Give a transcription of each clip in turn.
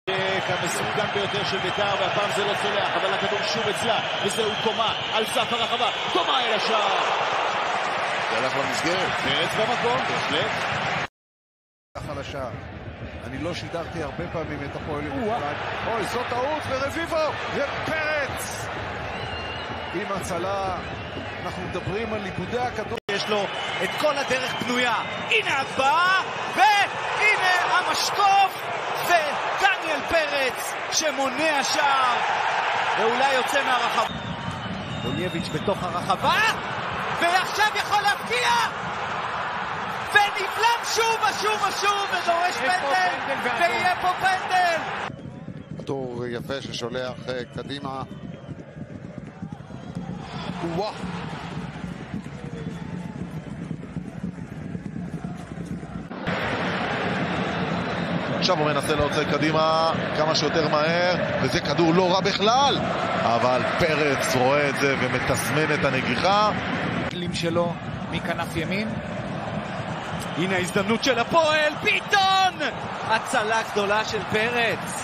המסוכן ביותר של בית"ר, והפעם זה לא צולח, אבל הכדור שוב אצלה, וזהו קומה על סף הרחבה, קומה אל השער. זה הלך למסגרת. פרץ במקום, בהחלט. ככה לשער. אני לא שידרתי הרבה פעמים את הפועל ירושלים. אוי, זו טעות, ורביבו, ופרץ! עם הצלה, אנחנו מדברים על ליבודי הכדור. יש לו את כל הדרך פנויה. הנה הבאה, והנה המשקוף, ודניאל פרץ שמונע שער, ואולי יוצא מהרחבה. דולייביץ' בתוך הרחבה, ועכשיו יכול להפקיע! ונבלם שוב, ודורש פנדל, ויהיה פה פנדל! כדור יפה ששולח קדימה. וואו! עכשיו הוא מנסה להוצא קדימה כמה שיותר מהר, וזה כדור לא רע בכלל, אבל פרץ רואה את זה ומתסמן את הנגיחה. כלים שלו מכנף ימין. הנה ההזדמנות של הפועל, ביטון! הצלה גדולה של פרץ,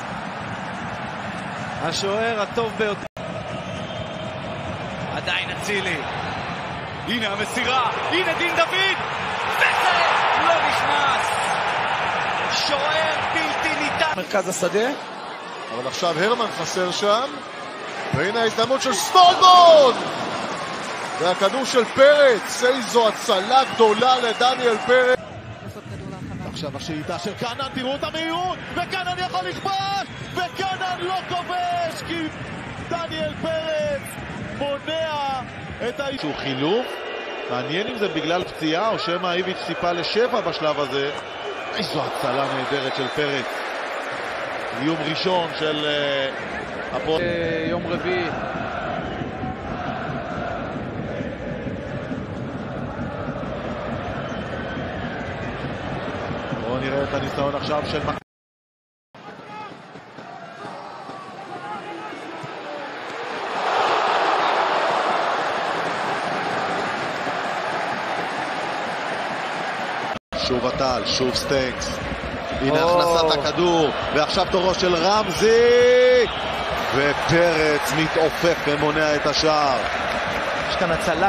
השוער הטוב ביותר. עדיין אצילי. הנה המסירה, הנה דין דוד, וזה לא נכנס. שוער בלתי ניתן. מרכז השדה, אבל עכשיו הרמן חסר שם, והנה ההזדמנות של סטולבון! והכדור של פרץ, איזו הצלה גדולה לדניאל פרץ. עכשיו השאיטה של קאנן, תראו את המהירות, וקאנן יכול לכבוש, וקאנן לא כובש, כי דניאל פרץ מונע את שהוא חילוף. מעניין אם זה בגלל פציעה או שמא איביץ' ציפה לשבע בשלב הזה. איזו הצלה נהדרת של פרץ. יום ראשון של הפועל. יום רביעי. בואו נראה את הניסיון עכשיו של שוב הטל, שוב סטנקס. הנה הכנסת הכדור, ועכשיו תורו של רמזי, ופרץ מתעופף ומונע את השער. יש כאן הצלה.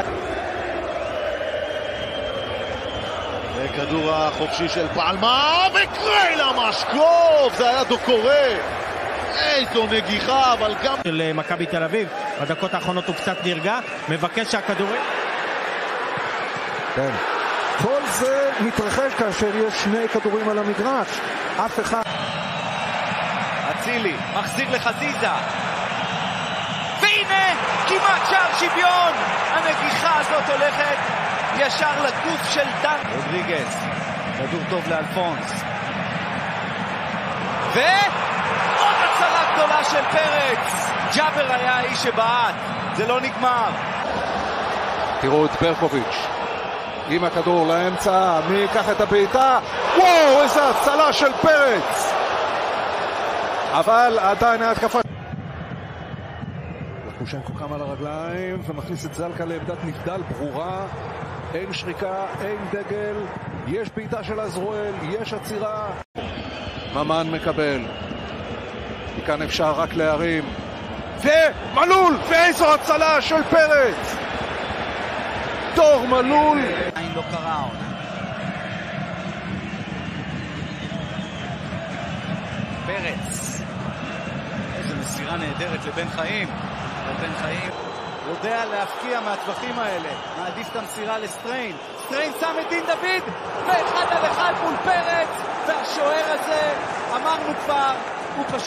וכדור החופשי של פלמה, וקרייל המשקוף, זה היה דוקורי. איזו נגיחה, אבל גם של מכבי תל אביב. בדקות האחרונות הוא קצת נרגע, מבקש שהכדורים. כן. כל זה מתרחש כאשר יש שני כדורים על המגרש. אף אחד. אצילי מחזיר לחזיזה, והנה כמעט שער שוויון. הנגיחה הזאת הולכת ישר לגוף של דן רודריגז. כדור טוב לאלפונס, ועוד הצלה גדולה של פרץ. ג'אבר היה האיש שבעט, זה לא נגמר. תראו את ברקוביץ' עם הכדור לאמצע, מי ייקח את הבעיטה? וואו, איזה הצלה של פרץ! אבל עדיין ההתקפה. קושנקו קם על הרגליים ומכניס את זלקה לעמדת נבדל ברורה. אין שריקה, אין דגל, יש בעיטה של עזרואל, יש עצירה. ממן מקבל. מכאן אפשר רק להרים. ומלול, ואיזו הצלה של פרץ! דור מלול. עין לא קרה עונה. פרץ, איזו מסירה נהדרת לבן חיים. ובן חיים יודע להפקיע מהטווחים האלה, מעדיף את המסירה לסטריין. סטריין שם את דין דוד, ואחד על אחד מול פרץ, והשוער הזה, אמרנו כבר, הוא פשוט